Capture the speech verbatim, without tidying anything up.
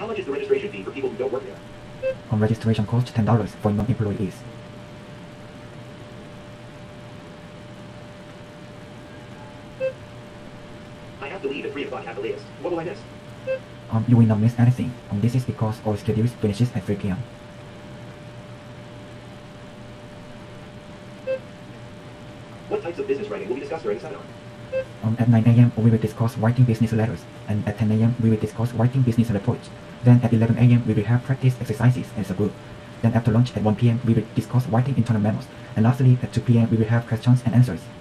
much is the registration fee for people who don't work there? On registration costs ten dollars for non-employees. I have to leave at three o'clock at the latest. What will I miss? Um, you will not miss anything. Um, this is because all schedules finishes at three p m What types of business writing will be discussed during the seminar? Um, at nine a m we will discuss writing business letters, and at ten a m we will discuss writing business reports. Then at eleven a m we will have practice exercises as a group. Then after lunch at one p m we will discuss writing internal memos. And lastly, at two p m we will have questions and answers.